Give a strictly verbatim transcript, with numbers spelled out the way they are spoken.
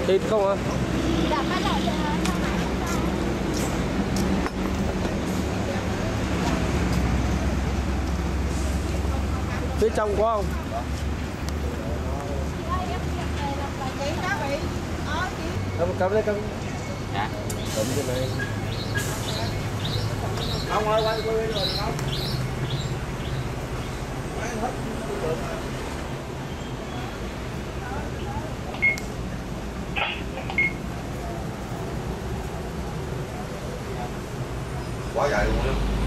Thịt không à? Phía trong có không? Cầm cầm đây cầm. Dạ. Cầm cái này. Ông ơi quay quay rồi không? Quá dài luôn đó.